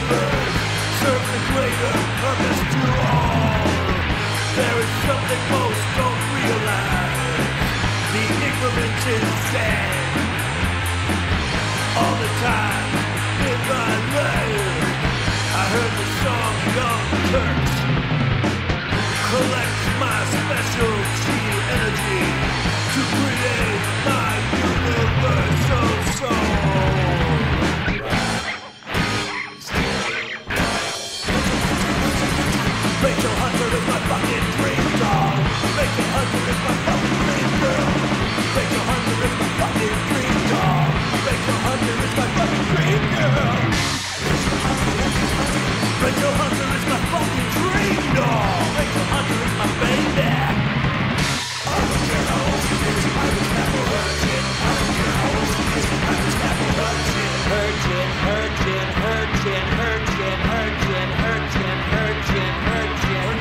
universe serves a greater purpose to all. There is something most don't realize. The ignorance is sad. All the time in my life I heard the song Young Turks. Collect my specialty energy to create my universal soul. Rachel Hunter is my fucking dream doll. Rachel Hunter is my fucking dream girl. Rachel Hunter is my fucking dream doll. Rachel Hunter is my fucking dream girl. Rachel Hunter is my fucking dream doll. Rachel Hunter is my baby. I don't care how old she is, I was never virgin. I don't care how old she is, I was never virgin. Virgin, virgin, virgin, virgin, virgin, virgin, virgin, virgin,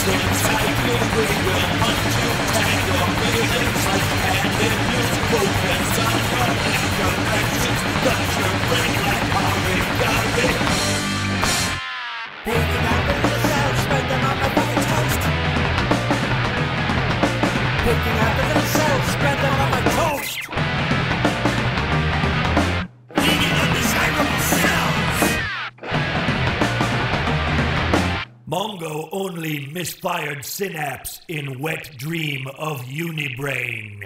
Picking out the little cells, spread them on my toast. Eating undesirable cells. Mongo only misfired synapse in wet dream of Unibrain.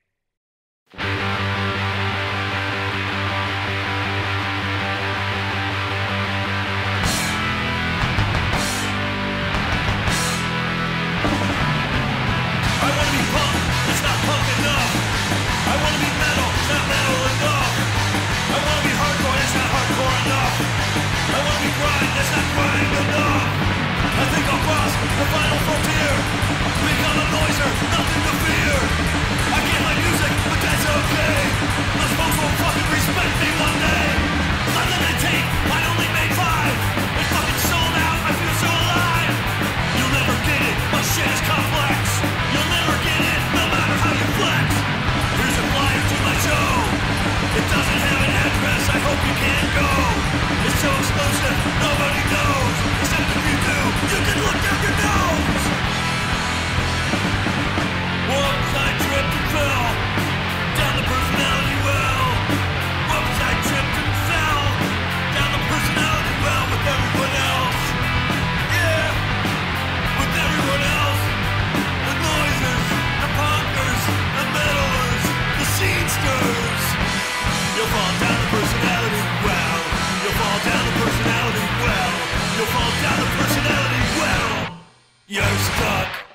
The final frontier. Become a noiser, nothing to fear. I can't like music, but that's okay. I suppose won't fucking respect me one day. I'm limited, I only made 5. It's fucking sold out, I feel so alive. You'll never get it, my shit is complex. You'll never get it, no matter how you flex. Here's a flyer to my show. It doesn't have an address, I hope you can go. It's so exclusive, nobody knows. Except if you do, you can look down your nose. Once I tripped and fell down the personality well. Once I tripped and fell down the personality well with everyone else. Yeah, with everyone else. The noisers, the punkers, the meddlers, the scenesters. You'll fall down the personality well. You'll fall down the personality well. You'll fall down the personality well. You're stuck.